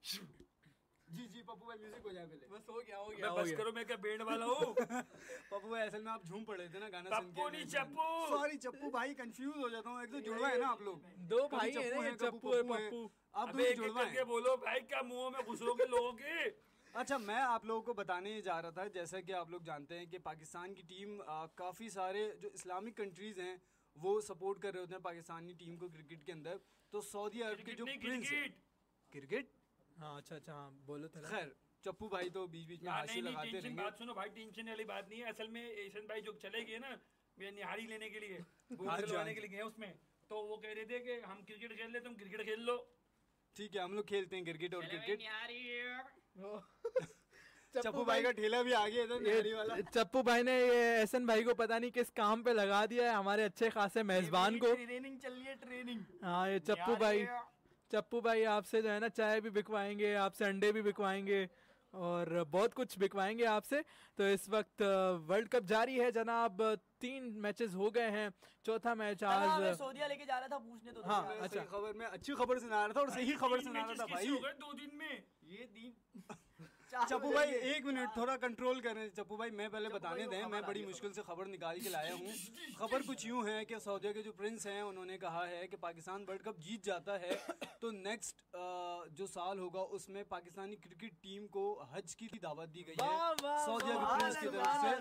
जी पप्पू भाई म्यूजिक बजाए पहले। बस हो गया बस करो, मैं क्या बैंड वाला हूँ? पप्पू भाई असल में आप झूम पड़े थे ना गाना सुन के। पप्पू नहीं चप्पू। सॉरी चप्पू भाई, कंफ्यूज हो जाता हूँ। एक तो जुड़वा है ना आप लोग, दो भाई है ना, चप्पू और पप्पू। आप अबे एक करके बोलो भाई, क्या मुंह में घुसोगे लोगों के? अच्छा, मैं आप लोगों को बताने ही जा रहा था, जैसा कि आप लोग जानते हैं कि पाकिस्तान की टीम काफ़ी सारे जो इस्लामिक कंट्रीज़ हैं वो सपोर्ट कर रहे होते हैं पाकिस्तानी टीम को क्रिकेट के अंदर। तो सऊदी अरब के जो प्रिंस क्रिकेट हाँ अच्छा हाँ बोलो। खैर, चप्पू भाई तो बीच बीच में हाशिए लगाते रहेंगे। बात सुनो भाई, टेंशन वाली बात नहीं है। असल में एशन भाई जो चले गए ना मेरे निहारी लेने के लिए, बुलाने के लिए गए उसमें, तो वो कह रहे थे कि हम क्रिकेट खेल ले, तुम क्रिकेट खेल लो। ठीक है, हम लोग खेलते हैं क्रिकेट। और क्रिकेट चप्पू भाई का ठेला भी आ गया था निहारी वाला। चप्पू भाई ने ये एहसन भाई को पता नहीं किस काम पे लगा दिया है, हमारे अच्छे खासे मेजबान को। ट्रेनिंग चल रही है, ट्रेनिंग। हाँ, ये चप्पू भाई आपसे जो है ना चाय भी बिकवाएंगे, आपसे अंडे भी बिकवाएंगे और बहुत कुछ बिकवाएंगे आपसे। तो इस वक्त वर्ल्ड कप जारी है जनाब। 3 मैचेस हो गए हैं, चौथा मैच आज सऊदीया लेके जा रहा था पूछने तो। हाँ अच्छा, खबर में अच्छी खबर सुना रहा था और सही खबर सुना रहा था भाई। 2 दिन में ये दिन चप्पू भाई 1 मिनट थोड़ा कंट्रोल करें। चप्पू भाई मैं पहले बताने दें, मैं बड़ी मुश्किल से खबर निकाल के लाया हूँ। खबर कुछ यूँ है कि सऊदी के जो प्रिंस हैं उन्होंने कहा है कि पाकिस्तान वर्ल्ड कप जीत जाता है तो नेक्स्ट जो साल होगा उसमें पाकिस्तानी क्रिकेट टीम को हज की दावत दी गई है सऊदी के प्रिंस की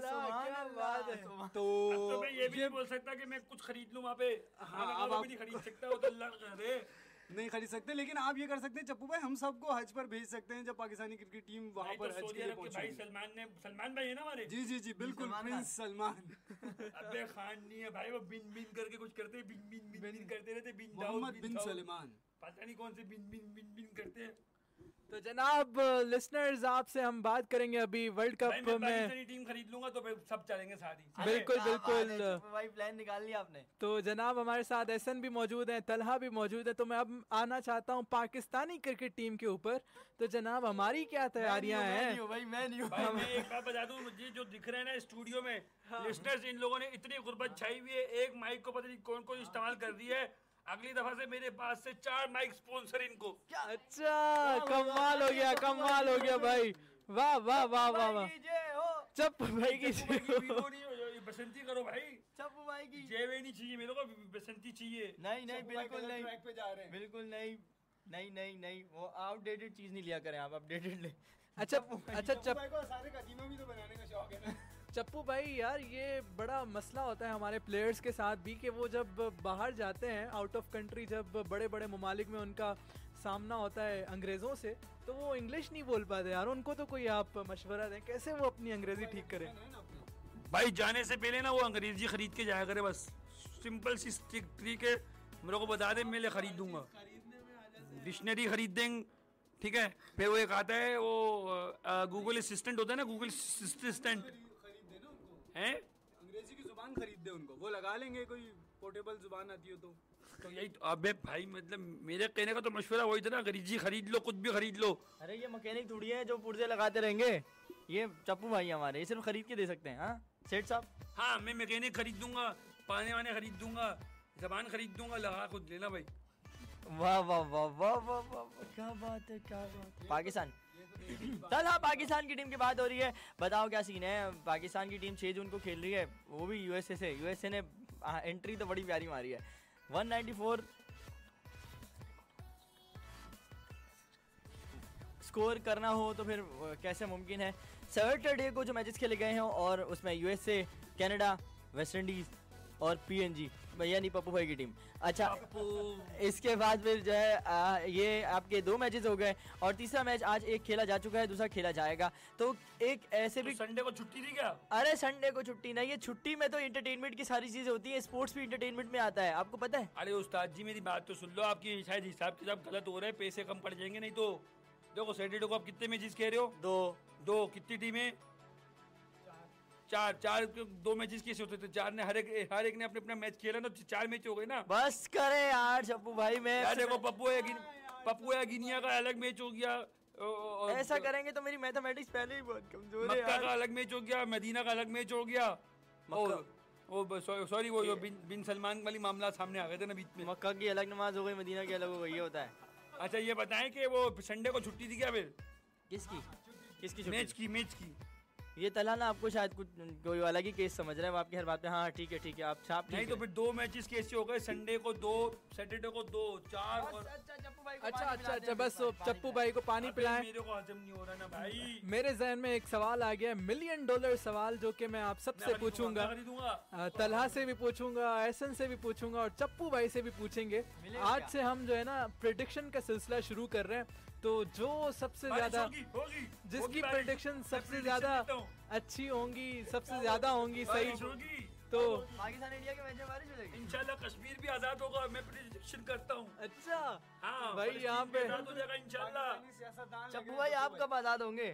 तरफ से। तो मैं ये भी नहीं बोल सकता कि मैं कुछ खरीद लूँ वहाँ पे। हाँ, अब आप नहीं खरीद सकता, वो तो अल्लाह करे नहीं खरीद सकते, लेकिन आप ये कर सकते हैं चप्पू भाई, हम सबको हज पर भेज सकते हैं जब पाकिस्तानी क्रिकेट टीम वहाँ पर हज के लिए पहुंचेगी। सलमान भाई है ना हमारे। जी बिल्कुल, प्रिंस सलमान। अबे खान नहीं है भाई, वो बिन बिन करके कुछ करते हैं, बिन करते रहते, मोहम्मद बिन सलमान, पता नहीं कौन से बिन करते हैं। तो जनाब लिसनर्स, आपसे हम बात करेंगे अभी वर्ल्ड कप में। टीम खरीद लूंगा तो सब चलेंगे साथ ही। बिल्कुल भाई प्लान निकाल लिया आपने। तो जनाब हमारे साथ एहसन भी मौजूद हैं, तलहा भी मौजूद है। तो मैं अब आना चाहता हूं पाकिस्तानी क्रिकेट टीम के ऊपर। तो जनाब हमारी क्या तैयारियां हैं? मैं नहीं हूं। मैं एक बात बता दूं, मुझे जो दिख रहे हैं ना स्टूडियो में लिसनर्स, इन लोगों ने इतनी गुर्बत छाई हुई है, एक माइक को पता नहीं कौन कौन इस्तेमाल कर दी है। अगली दफा से मेरे पास से 4 माइक स्पॉन्सर इनको। अच्छा, कमाल हो गया भाई। वाह वाह वाह वाह वाह। चप्पू भाई की बसंती करो भाई। चप्पू भाई की जेवे नहीं चाहिए मेरे को, बसंती चाहिए। नहीं बिल्कुल नहीं, बिल्कुल नहीं, वो आउटडेटेड चीज नहीं लिया करें आप, अपडेटेड ले। अच्छा सारे कदीमा भी तो बनाने का शौक है ना। चप्पू भाई यार, ये बड़ा मसला होता है हमारे प्लेयर्स के साथ भी कि वो जब बाहर जाते हैं आउट ऑफ कंट्री, जब बड़े बड़े ममालिक में उनका सामना होता है अंग्रेज़ों से, तो वो इंग्लिश नहीं बोल पाते यार। उनको तो कोई आप मशवरा दें कैसे वो अपनी अंग्रेजी ठीक करें। भाई जाने से पहले ना वो अंग्रेजी खरीद के जाया करे, बस सिंपल सी ट्रिक है। मेरे को बता दे, मैं ले खरीद दूंगा। डिक्शनरी खरीद देंगे, ठीक है, फिर वो एक आता है वो गूगल असिस्टेंट होता है ना, गूगल असिस्टेंट खरीद दे ना उनको, है। अंग्रेजी की जुबान खरीद दे उनको, वो लगा लेंगे, कोई पोर्टेबल जुबान आती हो तो यही तो, अबे भाई मतलब मेरे कहने का तो मशवरा वही था ना, अंग्रेजी खरीद लो, कुछ भी खरीद लो। अरे ये मैकेनिक थोड़ी है जो पुर्जे लगाते रहेंगे, ये चप्पू भाई हमारे, ये सिर्फ खरीद के दे सकते हैं। हाँ सेठ साहब, हाँ मैं मैकेनिक खरीद दूंगा, पाने वाने खरीद दूंगा, जबान खरीद दूंगा, लगा खुद लेना भाई। वाह वाह वाह वाह वाह वाह, क्या बात है, क्या बात है। पाकिस्तान, चल हाँ पाकिस्तान की टीम की बात हो रही है, बताओ क्या सीन है। पाकिस्तान की टीम 6 जून को खेल रही है, वो भी यूएसए से। यूएसए ने एंट्री तो बड़ी प्यारी मारी है, 194 स्कोर करना हो तो फिर कैसे मुमकिन है। सैटरडे को जो मैचेस खेले गए हैं और उसमें यूएसए, कनाडा, वेस्ट इंडीज और पीएनजी, यानी पप्पू भाई की टीम। अच्छा, इसके बाद फिर जो है ये आपके 2 मैचेस हो गए और तीसरा मैच आज एक खेला जा चुका है, दूसरा खेला जाएगा। तो एक ऐसे भी संडे को छुट्टी थी क्या? अरे संडे को छुट्टी नहीं है, छुट्टी में तो एंटरटेनमेंट की सारी चीजें होती हैं, स्पोर्ट्स भी एंटरटेनमेंट में आता है, आपको पता है। अरे उस्ताद जी मेरी बात तो सुन लो, आपकी शायद हिसाब किताब गलत हो रहा है, पैसे कम पड़ जाएंगे। नहीं तो देखो सैटरडे को आप कितने मैचेस कह रहे हो? 2 कितनी टीमें? 4 2 मैचेस कैसे होते थे? 4 ने हर एक ने अपने अपना मैच खेला ना, 4 मैच हो गए ना। बस करे यार चप्पू भाई, मैं यार देखो पप्पू या गिनिया का अलग मैच हो गया, ऐसा करेंगे तो मेरी मैथमेटिक्स पहले ही बहुत कमजोर है मक्का यार। का अलग मैच हो गया, मदीना का अलग मैच हो गया, सॉरी वो बिन सलमान वाली मामला सामने आ गए थे ना बीच में। मक्का की अलग नमाज हो गई, मदीना की अलग हो गई, ये होता है। अच्छा ये बताएं कि वो संडे को छुट्टी थी क्या फिर? किसकी मैच की ये तला ना आपको शायद कुछ कोई अलग ही केस समझ रहा है वो आपकी हर बात पे। हाँ ठीक है आप छाप नहीं तो फिर 2 मैचेस कैसे हो गए? संडे को 2, सैटरडे को 2, 4 और अच्छा बस चप्पू भाई को पानी पिलाएं। मेरे को हजम नहीं हो रहा ना भाई। मेरे जहन में एक सवाल आ गया, $1 मिलियन सवाल, जो कि मैं आप सबसे पूछूंगा, तलहा से भी पूछूंगा, एहसन से भी पूछूंगा और चप्पू भाई से भी पूछेंगे। आज से हम जो है ना प्रेडिक्शन का सिलसिला शुरू कर रहे हैं, तो जो सबसे ज्यादा जिसकी प्रेडिक्शन सबसे ज्यादा अच्छी होंगी, सबसे ज्यादा होंगी सही, तो पाकिस्तान इंडिया के मैच में बारिश हो जाएगी इंशाल्लाह। कश्मीर भी आजाद होगा, मैं प्रेडिक्शन करता हूँ। अच्छा हाँ भाई यहाँ पे आजाद हो जाएगा इंशाल्लाह। चप्पू भाई आप कब आजाद होंगे?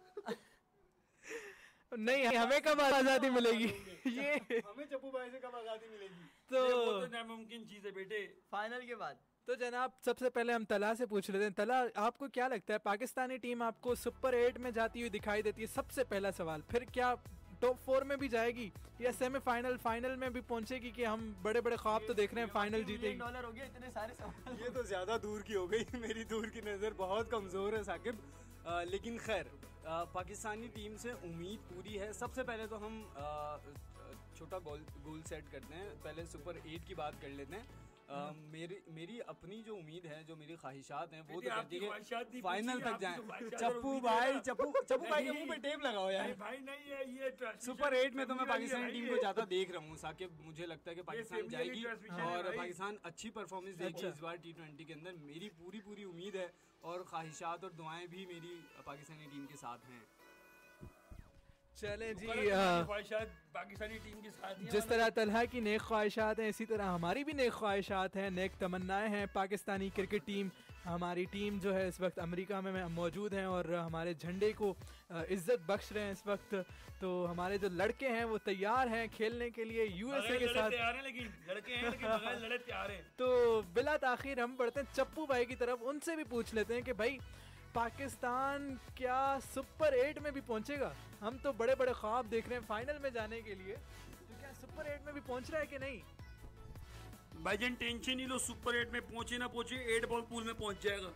नहीं, हमें कब आजादी मिलेगी? ये हमें चप्पू भाई से कब आजादी मिलेगी? तो नामुमकिन चीज है बेटे। फाइनल के बाद तो जनाब सबसे पहले हम तला से पूछ लेते हैं। तला, आपको क्या लगता है पाकिस्तानी टीम आपको सुपर 8 में जाती हुई दिखाई देती है? सबसे पहला सवाल। फिर क्या टॉप 4 में भी जाएगी या सेमीफाइनल, फाइनल में भी पहुंचेगी? कि हम बड़े बड़े ख्वाब तो देख रहे हैं फाइनल जीतेगी। $1 हो गया, इतने सारे सवाल। ये तो ज्यादा दूर की हो गई, मेरी दूर की नज़र बहुत कमज़ोर है साकिब। लेकिन खैर पाकिस्तानी टीम से उम्मीद पूरी है। सबसे पहले तो हम छोटा गोल सेट करते हैं, पहले सुपर 8 की बात कर लेते हैं। मेरी अपनी जो उम्मीद है, जो मेरी ख्वाहिशात हैं, वो तो कहती है कि फाइनल तक जाएं। चप्पू भाई के मुंह पे टेप लगाओ यार। भाई नहीं है ये सुपर 8 में तो मैं पाकिस्तानी टीम को ज्यादा देख रहा हूँ साकिब, मुझे लगता है कि पाकिस्तान जाएगी और पाकिस्तान अच्छी परफॉर्मेंस देगी इस बार T20 के अंदर। मेरी पूरी उम्मीद है और ख्वाहिशात और दुआएं भी मेरी पाकिस्तानी टीम के साथ हैं। चलें जी, ख्वाहिशात पाकिस्तानी टीम के साथ ही हैं। जिस तरह तलहा की नेक ख्वाहिशात हैं, इसी तरह हमारी भी नेक ख्वाहिशात हैं, नेक तमन्नाएं हैं। पाकिस्तानी क्रिकेट टीम, हमारी टीम जो है इस वक्त अमेरिका में मौजूद हैं और हमारे झंडे को इज्जत बख्श रहे हैं इस वक्त। तो हमारे जो लड़के हैं वो तैयार हैं खेलने के लिए यूएसए के साथ। लेकिन लड़के हैं, लेकिन बगैर लड़े तैयार हैं। तो बिला ताखिर हम बढ़ते हैं चप्पू भाई की तरफ, उनसे भी पूछ लेते हैं कि भाई पाकिस्तान क्या सुपर 8 में भी पहुंचेगा? हम तो बड़े बड़े ख्वाब देख रहे हैं फाइनल में जाने के लिए, तो क्या सुपर 8 में भी पहुंच रहा है कि नहीं? भाईजान टेंशन नहीं लो, सुपर 8 में पहुंचे ना पहुंचे 8 बॉल पूल में पहुंच जाएगा।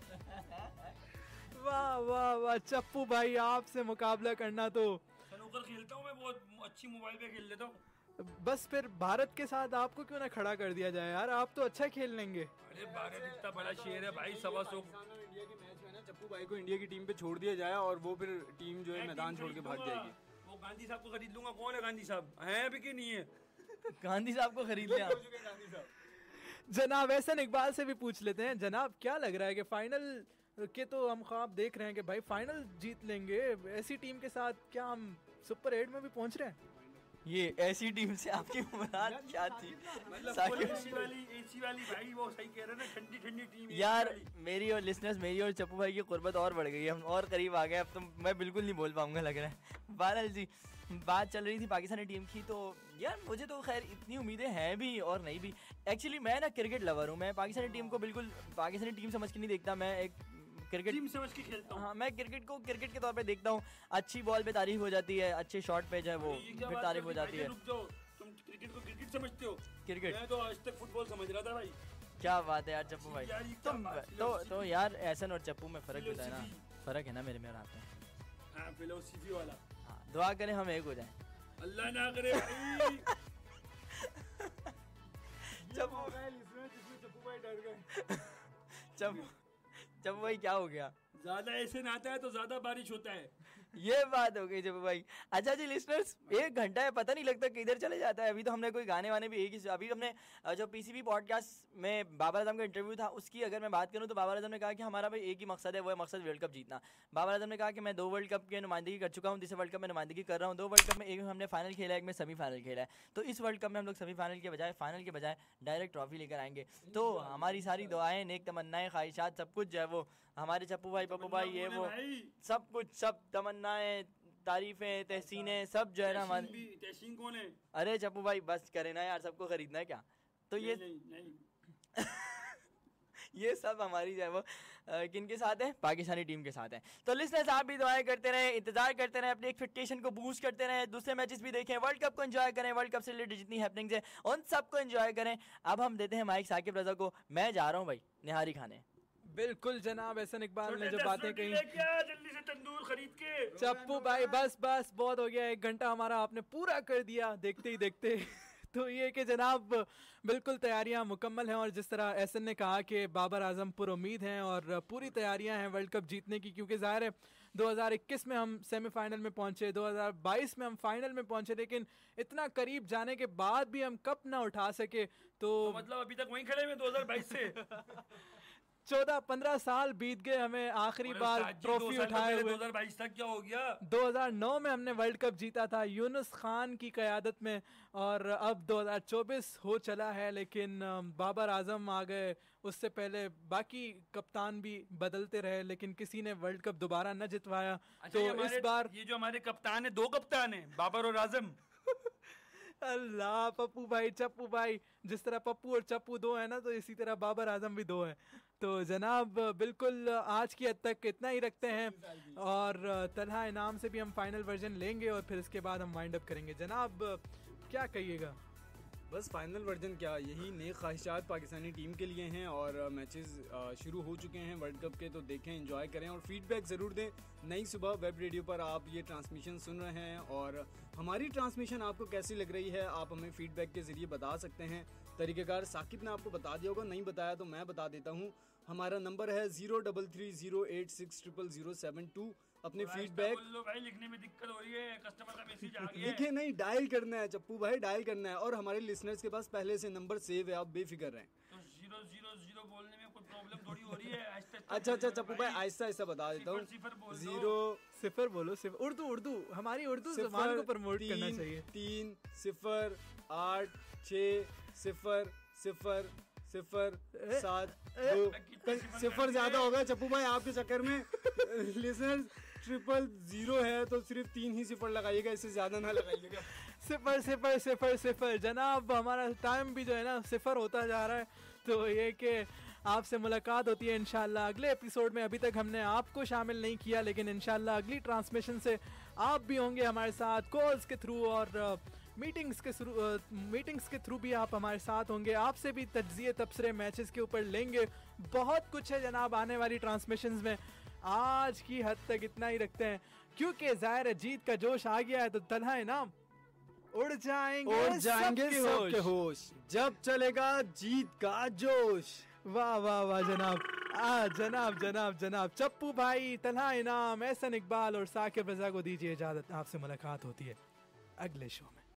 वाह वाह वाह चप्पू भाई, आपसे मुकाबला करना तो। स्नूकर खेलता हूँ मैं, बहुत अच्छी मोबाइल पे खेल लेता हूँ। बस फिर भारत के साथ आपको क्यों ना खड़ा कर दिया जाए यार, आप तो अच्छा खेल लेंगे। अरे भारत इतना बड़ा शेर है भाई, 125 इंडिया के मैच में ना चप्पू भाई को इंडिया की टीम पे छोड़ दिया जाए और वो फिर टीम जो है मैदान छोड़ के भाग जाएगी। वो गांधी साहब को खरीद लूंगा। कौन है गांधी साहब? है अभी कि नहीं है? गांधी साहब को खरीद लिया। जनाब एहसन इकबाल से भी पूछ लेते हैं। जनाब क्या लग रहा है कि फाइनल के तो हम ख्वाब देख रहे हैं कि भाई फाइनल जीत लेंगे, ऐसी टीम के साथ क्या हम सुपर 8 में भी पहुंच रहे हैं? ये ऐसी टीम से आपकी मुराद क्या थी? मतलब साकिब एसी वाली भाई, वो सही कह रहे हैं ना, ठंडी ठंडी टीम यार, मेरी और लिसनर्स, मेरी और चप्पू भाई की कुर्बत और बढ़ गई है, हम और करीब आ गए। अब तो मैं बिल्कुल नहीं बोल पाऊंगा लग रहा है। बहरहाल जी, बात चल रही थी पाकिस्तानी टीम की, तो यार मुझे तो खैर इतनी उम्मीदें हैं भी और नहीं भी। एक्चुअली मैं ना क्रिकेट लवर हूँ, मैं पाकिस्तानी टीम को बिल्कुल पाकिस्तानी टीम समझ के नहीं देखता, मैं एक क्रिकेट टीम समझ के खेलता हूँ। हाँ, मैं क्रिकेट को क्रिकेट के तौर पे देखता हूँ। अच्छी बॉल पे तारीफ हो जाती है, अच्छे शॉट पे जो है वो फिर तारीफ हो जाती है। रुक जाओ, तुम क्रिकेट को क्रिकेट समझते हो? क्रिकेट मैं तो आज तक फुटबॉल समझ रहा था भाई। क्या बात है यार चप्पू भाई। यार ये क्या तुम बात है? तो यार एहसन और चप्पू में फ़र्क होता है ना, फ़र्क है ना मेरे में और आप में। हाँ, फिलोसफी वाला। हाँ, दुआ करें हम एक हो जाएं। अल्लाह ना करे भाई। चप्पू चप्पू भाई डर गए। चप्पू भाई क्या हो गया? ज्यादा ऐसे नहाता है तो ज्यादा बारिश होता है। ये बात हो गई चप्पू भाई। अच्छा जी लिसनर्स, 1 घंटा है, पता नहीं लगता किधर चले जाता है। अभी तो हमने कोई गाने वाने भी एक ही, अभी हमने जो पीसीबी पॉडकास्ट में बाबर आजम का इंटरव्यू था उसकी अगर मैं बात करूं तो बाबर आजम ने कहा कि हमारा भाई एक ही मकसद है, वो है मकसद वर्ल्ड कप जीतना। बाबर आजम ने कहा कि मैं 2 वर्ल्ड कप की नुमाइंदगी कर चुका हूँ, जिसे वर्ल्ड कप में नुमाइंदगी कर रहा हूँ। 2 वर्ल्ड कप में एक में हमने फाइनल खेला है, एक में सेमीफाइनल खेला है। तो इस वर्ल्ड कप में हम लोग सेमीफाइनल के बजाय, फाइनल के बजाय डायरेक्ट ट्रॉफी लेकर आएंगे। तो हमारी सारी दुआएं, नेक तमन्नाएं, ख्वाहिशात सब कुछ जो है वो हमारे चप्पू भाई, पप्पू भाई, ये वो सब कुछ, सब तमन्नाएं, तारीफें, तहसीनें, सब जो है ना हमारे। तहसीन कौन है? अरे चप्पू भाई बस करे ना यार, सबको खरीदना है क्या? तो ये नहीं। ये सब हमारी जो है वो किनके साथ है? पाकिस्तानी टीम के साथ है। तो लिसनर्स, आप भी दुआएं करते रहे, इंतजार करते रहे, अपनी एक्सपेक्टेशन को बूस्ट करते रहे, दूसरे मैचेस भी देखें, वर्ल्ड कप को एंजॉय करें, वर्ल्ड कप से रिलेटेड जितनी हैपनिंग्स है उन सबको एंजॉय करें। अब हम देते हैं माइक साकिब रजा को। मैं जा रहा हूँ भाई निहारी खाने। बिल्कुल जनाब, एहसन इकबाल ने जो बातें कही। जल्दी से तंदूर खरीद के। चप्पू भाई बस बस बहुत हो गया, 1 घंटा हमारा आपने पूरा कर दिया देखते ही देखते। तो ये कि जनाब बिल्कुल तैयारियां मुकम्मल हैं, और जिस तरह एहसन ने कहा कि बाबर आजम पुर उम्मीद हैं और पूरी तैयारियां हैं वर्ल्ड कप जीतने की, क्योंकि ज़ाहिर है 2021 में हम सेमीफाइनल में पहुंचे, 2022 में हम फाइनल में पहुंचे, लेकिन इतना करीब जाने के बाद भी हम कप ना उठा सके। तो मतलब अभी तक वहीं खड़े हैं 2022 से। 14-15 साल बीत गए हमें आखिरी बार ट्रॉफी उठाए हुए। 2022 तक क्या हो गया? 2009 में हमने वर्ल्ड कप जीता था यूनुस खान की क़यादत में, और अब 2024 हो चला है, लेकिन बाबर आजम आ गए। उससे पहले बाकी कप्तान भी बदलते रहे, लेकिन किसी ने वर्ल्ड कप दोबारा न जितवाया। अच्छा, तो इस बार ये जो हमारे कप्तान है, 2 कप्तान है, बाबर और आजम। अल्लाह, पप्पू भाई चप्पू भाई, जिस तरह पप्पू और चप्पू 2 है ना, तो इसी तरह बाबर आजम भी 2 हैं। तो जनाब बिल्कुल आज की हद तक इतना ही रखते हैं, और तलहा इनाम से भी हम फाइनल वर्जन लेंगे और फिर इसके बाद हम वाइंड अप करेंगे। जनाब क्या कहिएगा? बस फाइनल वर्जन क्या, यही नेक ख्वाहिशात पाकिस्तानी टीम के लिए हैं, और मैचेस शुरू हो चुके हैं वर्ल्ड कप के, तो देखें, एंजॉय करें और फीडबैक ज़रूर दें। नई सुबह वेब रेडियो पर आप ये ट्रांसमिशन सुन रहे हैं, और हमारी ट्रांसमिशन आपको कैसी लग रही है आप हमें फीडबैक के ज़रिए बता सकते हैं। तरीक़ेकार साकिब ने आपको बता दिया होगा, नहीं बताया तो मैं बता देता हूँ। हमारा नंबर है 0330860072। अपने फीडबैक भाई, लिखने में दिक्कत हो रही है, कस्टमर का मैसेज आ गया है। लिखे नहीं, डायल करना है चप्पू भाई, डायल करना है, और हमारे लिसनर्स के पास पहले से नंबर सेव है, आप बेफिक्र रहें। तो 000 बोलने में कोई प्रॉब्लम थोड़ी हो रही है? अच्छा चप्पू भाई, आहिस्ता आहिस्ता बता देता हूँ। 0 बोलो, उर्दू हमारी उर्दू ज़बान को प्रमोट करना चाहिए। 3-0-8-6-0-0-7-2 0 ज्यादा होगा चप्पू भाई आपके चक्कर में। लिसनर्स 000 है तो सिर्फ 3 ही 0 लगाइएगा, इससे ज्यादा ना लगाइएगा। 0-0-0-0 जनाब, हमारा टाइम भी जो है ना 0 होता जा रहा है। तो ये कि आपसे मुलाकात होती है इंशाल्लाह अगले एपिसोड में। अभी तक हमने आपको शामिल नहीं किया, लेकिन इंशाल्लाह अगली ट्रांसमिशन से आप भी होंगे हमारे साथ कॉल्स के थ्रू, और मीटिंग्स के थ्रू भी आप हमारे साथ होंगे। आपसे भी तज्जिए तबसरे मैचेस के ऊपर लेंगे। बहुत कुछ है जनाब आने वाली ट्रांसमिशंस में। आज की हद तक इतना ही रखते हैं, क्योंकि ज़ाहिर है जीत का जोश आ गया है, तो तन्हा इनाम उड़ जाएंगे सबके होश, जब चलेगा जीत का जोश। वाह वाह वाह जनाब, जनाब चप्पू भाई, तन्हा इनाम, एहसन इकबाल और साकिब रजा को दीजिए इजाजत। आपसे मुलाकात होती है अगले शो में।